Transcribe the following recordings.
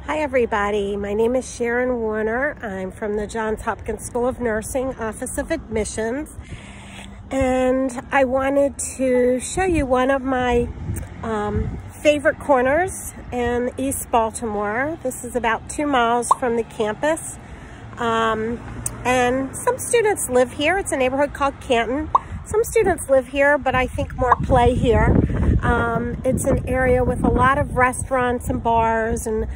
Hi everybody, my name is Sharon Warner. I'm from the Johns Hopkins School of Nursing, Office of Admissions, and I wanted to show you one of my favorite corners in East Baltimore. This is about 2 miles from the campus, and some students live here. It's a neighborhood called Canton. Some students live here, but I think more play here. It's an area with a lot of restaurants and bars and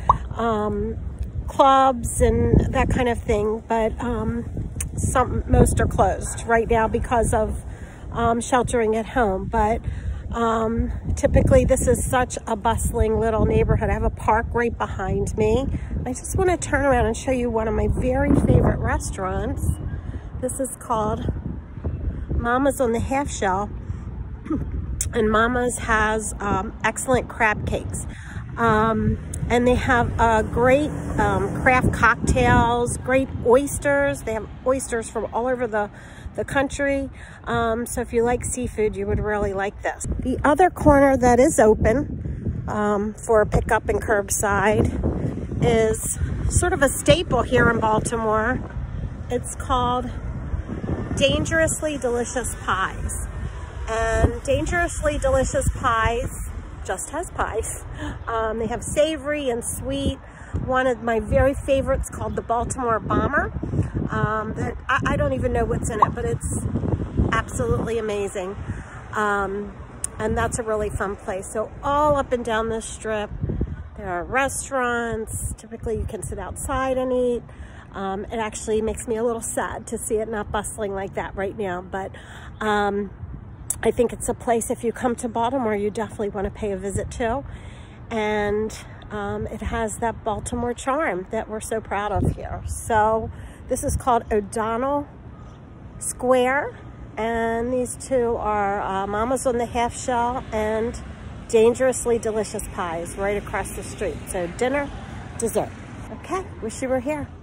clubs and that kind of thing, but most are closed right now because of sheltering at home. But typically this is such a bustling little neighborhood. I have a park right behind me. I just want to turn around and show you one of my very favorite restaurants. This is called Mama's on the Half Shell, and Mama's has excellent crab cakes. And they have great craft cocktails, great oysters. They have oysters from all over the country. So if you like seafood, you would really like this. The other corner that is open for pickup and curbside is sort of a staple here in Baltimore. It's called Dangerously Delicious Pies. And Dangerously Delicious Pies just has pies. They have savory and sweet. One of my very favorites called the Baltimore Bomber. That I don't even know what's in it, but it's absolutely amazing. And that's a really fun place. So all up and down this strip, there are restaurants. Typically you can sit outside and eat. It actually makes me a little sad to see it not bustling like that right now, but I think it's a place, if you come to Baltimore, you definitely want to pay a visit to. And it has that Baltimore charm that we're so proud of here. So this is called O'Donnell Square. And these two are Mama's on the Half Shell and Dangerously Delicious Pies right across the street. So dinner, dessert. Okay, wish you were here.